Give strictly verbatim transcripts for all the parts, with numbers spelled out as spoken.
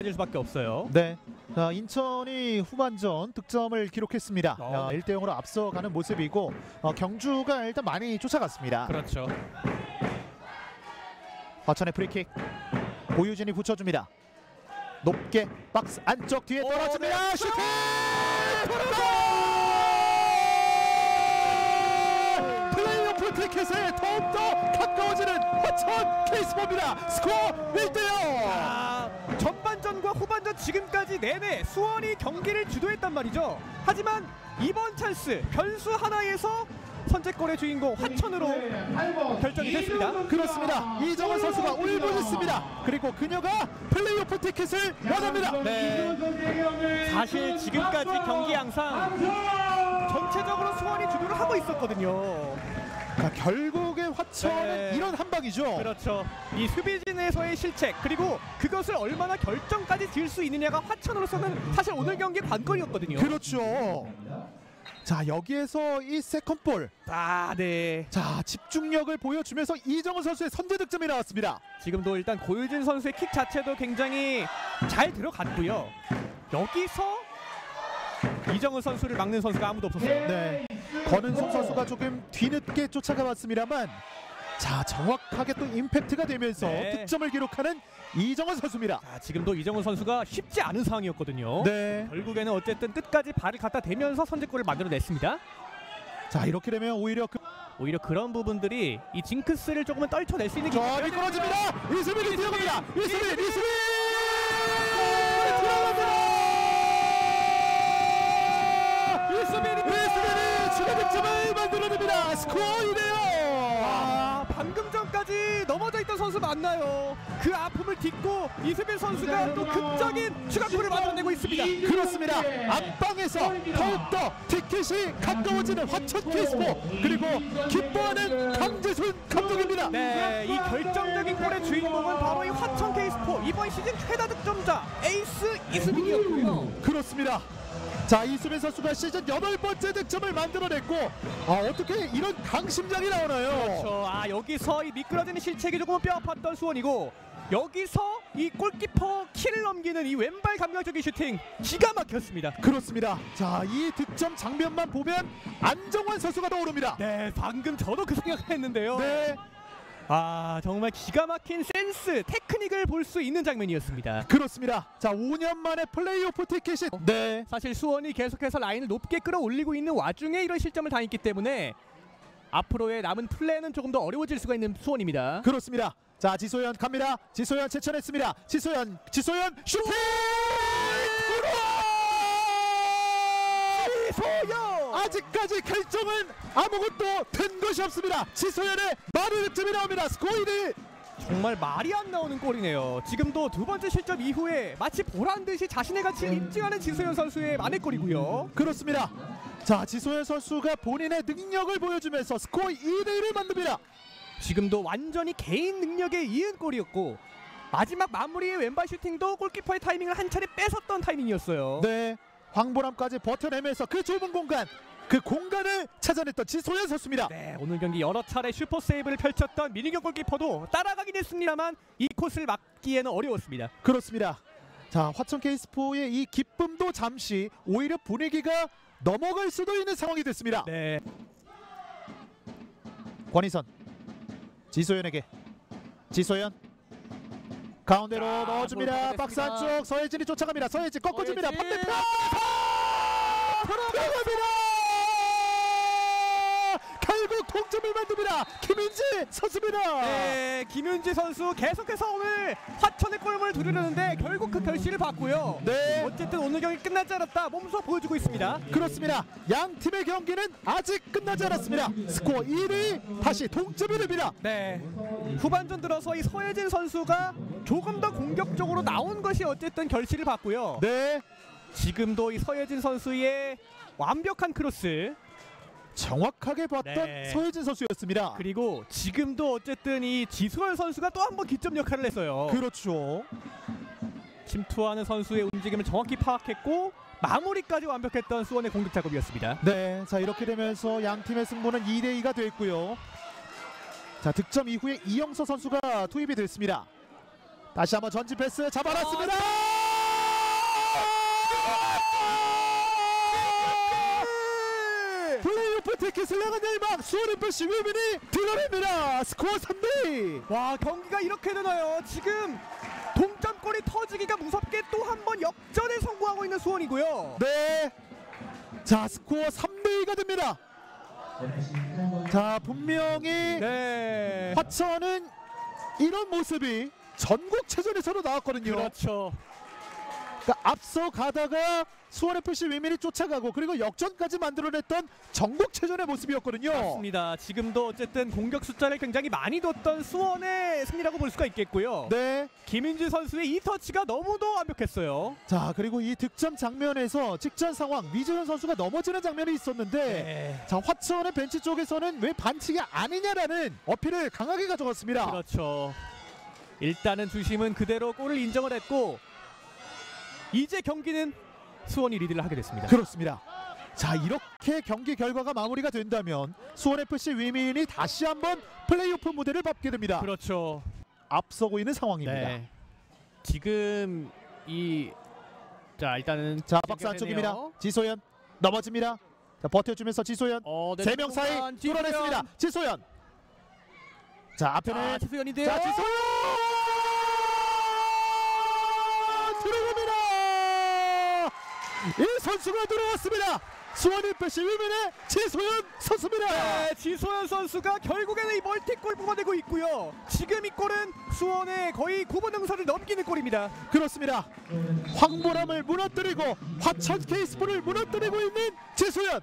질 수밖에 없어요. 네. 자, 인천이 후반전 득점을 기록했습니다. 어. 일 대 영으로 앞서가는 모습이고 어, 경주가 일단 많이 쫓아갔습니다. 그렇죠. 화천의 프리킥. 고유진이 붙여줍니다. 높게 박스 안쪽 뒤에 오, 떨어집니다. 네. 슈팅! 플레이오프 티켓에 더욱더 가까워지는 화천 케이스포입니다. 스코어 일 대 영. 아, 전반전과 후반전 지금까지 내내 수원이 경기를 주도했단 말이죠. 하지만 이번 찬스 변수 하나에서 선제골의 주인공 화천으로 결정이 됐습니다. 그렇습니다. 이정은 선수가 울부짖습니다. 그리고 그녀가 플레이오프 티켓을 원합니다. 네. 사실 지금까지 경기 양상 전체적으로 수원이 주도를 하고 있었거든요. 자, 결국에 화천은 네. 이런 한 방이죠. 그렇죠. 이 수비진에서의 실책 그리고 그것을 얼마나 결정까지 지을 수 있느냐가 화천으로서는 사실 오늘 경기의 관건이었거든요. 그렇죠. 자, 여기에서 이 세컨볼. 아, 네. 자, 집중력을 보여주면서 이정은 선수의 선제 득점이 나왔습니다. 지금도 일단 고유진 선수의 킥 자체도 굉장히 잘 들어갔고요. 여기서 이정은 선수를 막는 선수가 아무도 없었어요. 네. 권은송 선수가 조금 뒤늦게 쫓아가 왔습니다만 자, 정확하게 또 임팩트가 되면서 네. 득점을 기록하는 이정은 선수입니다. 자, 지금도 이정은 선수가 쉽지 않은 상황이었거든요. 네. 결국에는 어쨌든 끝까지 발을 갖다 대면서 선제골을 만들어냈습니다. 자, 이렇게 되면 오히려 그... 오히려 그런 부분들이 이 징크스를 조금은 떨쳐낼 수 있는 게 자, 미끄러집니다. 이수빈이 들어갑니다. 이수빈, 이수빈! 들어갑니다. 이수빈이, 이수빈이 추가 득점을 만들어냅니다. 스코어 이 대 영. 아, 방금 전까지 넘어져 있던 선수 맞나요? 그 아픔을 딛고 이수빈 선수가 또 극적인 추가골을 만들어내고 있습니다. 그렇습니다. 앞방에서 더욱더 티켓이 가까워지는 화천 케이스포, 그리고 기뻐하는 강재순 감독입니다. 네, 이 결정적인 골의 주인공은 바로 이 화천 케이스포 이번 시즌 최다 득점자 에이스 이수빈이었고요. 그렇습니다. 자, 이수빈 선수가 시즌 여덟 번째 득점을 만들어냈고 아, 어떻게 이런 강심장이 나오나요? 그렇죠. 아, 여기서 이 미끄러지는 실책이 조금 뼈아팠던 수원이고 여기서 이 골키퍼 키를 넘기는 이 왼발 감각적인 슈팅 기가 막혔습니다. 그렇습니다. 자, 이 득점 장면만 보면 안정환 선수가 떠오릅니다. 네, 방금 저도 그 생각을 했는데요. 네. 아, 정말 기가 막힌 센스, 테크닉을 볼 수 있는 장면이었습니다. 그렇습니다. 자, 오 년 만에 플레이오프 티켓이 네. 사실 수원이 계속해서 라인을 높게 끌어올리고 있는 와중에 이런 실점을 당했기 때문에 앞으로의 남은 플레이는 조금 더 어려워질 수가 있는 수원입니다. 그렇습니다. 자, 지소연 갑니다. 지소연 제쳐냈습니다. 지소연, 지소연 슈팅! 지소연! 아직까지 결정은 아무것도 된 것이 없습니다. 지소연의 마루 득점이 나옵니다. 스코어 일 대 일. 정말 말이 안 나오는 골이네요. 지금도 두 번째 실점 이후에 마치 보란듯이 자신의 가치를 입증하는 지소연 선수의 만회골이고요. 그렇습니다. 자, 지소연 선수가 본인의 능력을 보여주면서 스코어 이 대 일을 만듭니다. 지금도 완전히 개인 능력에 이은 골이었고 마지막 마무리의 왼발 슈팅도 골키퍼의 타이밍을 한 차례 뺏었던 타이밍이었어요. 네, 황보람까지 버텨내면서 그 좁은 공간, 그 공간을 찾아냈던 지소연 선수입니다. 네, 오늘 경기 여러 차례 슈퍼 세이브를 펼쳤던 민희경 골키퍼도 따라가긴 했습니다만 이 코스를 막기에는 어려웠습니다. 그렇습니다. 자, 화천 케이스포의 이 기쁨도 잠시 오히려 분위기가 넘어갈 수도 있는 상황이 됐습니다. 네, 권희선, 지소연에게, 지소연 가운데로 자, 넣어줍니다. 볼 박스 뻔했습니다. 안쪽 서예진이 쫓아갑니다. 서예진 꺾어줍니다. 서예진! 반대편 들어갑니다. 결국 동점을 만듭니다. 김윤지 선수입니다. 네, 김윤지 선수 계속해서 오늘 화천의 골문을 두드렸는데 결국 그 결실을 봤고요. 네. 어쨌든 오늘 경기 끝나지 않았다 몸소 보여주고 있습니다. 그렇습니다. 양 팀의 경기는 아직 끝나지 않았습니다. 스코어 일 위 다시 동점이 됩니다. 네, 후반전 들어서 이 서예진 선수가 조금 더 공격적으로 나온 것이 어쨌든 결실을 봤고요. 네, 지금도 이 서예진 선수의 완벽한 크로스 정확하게 봤던 네. 서예진 선수였습니다. 그리고 지금도 어쨌든 이 지수월 선수가 또 한 번 기점 역할을 했어요. 그렇죠. 침투하는 선수의 움직임을 정확히 파악했고 마무리까지 완벽했던 수원의 공격 작업이었습니다. 네, 자, 이렇게 되면서 양 팀의 승부는 이 대 이가 됐고요. 자, 득점 이후에 이영서 선수가 투입이 됐습니다. 다시 한번 전진 패스 잡아놨습니다. 다양한 열망 수원에프씨 위민이 드러냅니다. 스코어 삼 대 이. 와, 경기가 이렇게 되나요? 지금 동점골이 터지기가 무섭게 또 한 번 역전에 성공하고 있는 수원이고요. 네. 자, 스코어 삼 대 이가 됩니다. 자, 분명히 네. 화천은 이런 모습이 전국체전에서도 나왔거든요. 그렇죠. 그러니까 앞서 가다가 수원에프씨 위민이 쫓아가고 그리고 역전까지 만들어냈던 전국체전의 모습이었거든요. 맞습니다. 지금도 어쨌든 공격 숫자를 굉장히 많이 뒀던 수원의 승리라고 볼 수가 있겠고요. 네. 김인주 선수의 이 터치가 너무도 완벽했어요. 자, 그리고 이 득점 장면에서 직전 상황 위재현 선수가 넘어지는 장면이 있었는데 네. 자, 화천의 벤치 쪽에서는 왜 반칙이 아니냐라는 어필을 강하게 가져갔습니다. 그렇죠. 일단은 주심은 그대로 골을 인정을 했고 이제 경기는 수원이 리드를 하게 됐습니다. 그렇습니다. 자, 이렇게 경기 결과가 마무리가 된다면 수원에프씨 위민이 다시 한번 플레이오프 무대를 밟게 됩니다. 그렇죠. 앞서고 있는 상황입니다. 네. 지금 이 자 일단은 자, 박스 안쪽입니다. 지소연 넘어집니다. 자, 버텨주면서 지소연 어, 네, 세 명 사이 지소연. 뚫어냈습니다. 지소연. 자, 앞에는 아, 지소연인데요. 자, 지소연 들어갑니다. 이 선수가 들어왔습니다. 수원에프씨 위민의 지소연 선수입니다. 네, 지소연 선수가 결국에는 이 멀티골 뽑아내고 있고요. 지금 이 골은 수원의 거의 구 분 능선을 넘기는 골입니다. 그렇습니다. 황보람을 무너뜨리고 화천 케이스포를 무너뜨리고 있는 지소연.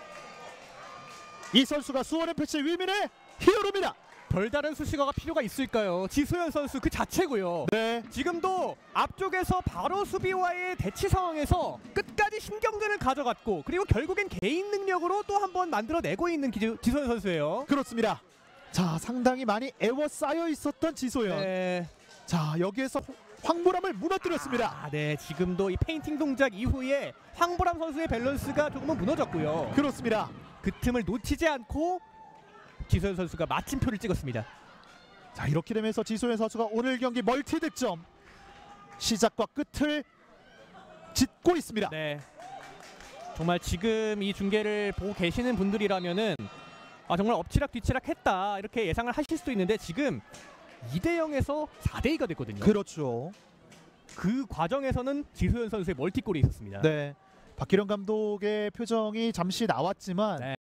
이 선수가 수원에프씨 위민의 히어로입니다. 별다른 수식어가 필요가 있을까요? 지소연 선수 그 자체고요. 네. 지금도 앞쪽에서 바로 수비와의 대치 상황에서 끝까지 신경전을 가져갔고 그리고 결국엔 개인 능력으로 또 한 번 만들어내고 있는 기, 지소연 선수예요. 그렇습니다. 자, 상당히 많이 애워싸여 있었던 지소연. 네. 자, 여기에서 황보람을 무너뜨렸습니다. 아, 네. 지금도 이 페인팅 동작 이후에 황보람 선수의 밸런스가 조금은 무너졌고요. 그렇습니다. 그 틈을 놓치지 않고 지소연 선수가 마침표를 찍었습니다. 자, 이렇게 되면서 지소연 선수가 오늘 경기 멀티 득점 시작과 끝을 짓고 있습니다. 네. 정말 지금 이 중계를 보고 계시는 분들이라면은 아 정말 엎치락 뒤치락 했다 이렇게 예상을 하실 수도 있는데 지금 이 대 영에서 사 대 이가 됐거든요. 그렇죠. 그 과정에서는 지소연 선수의 멀티골이 있었습니다. 네. 박기령 감독의 표정이 잠시 나왔지만 네.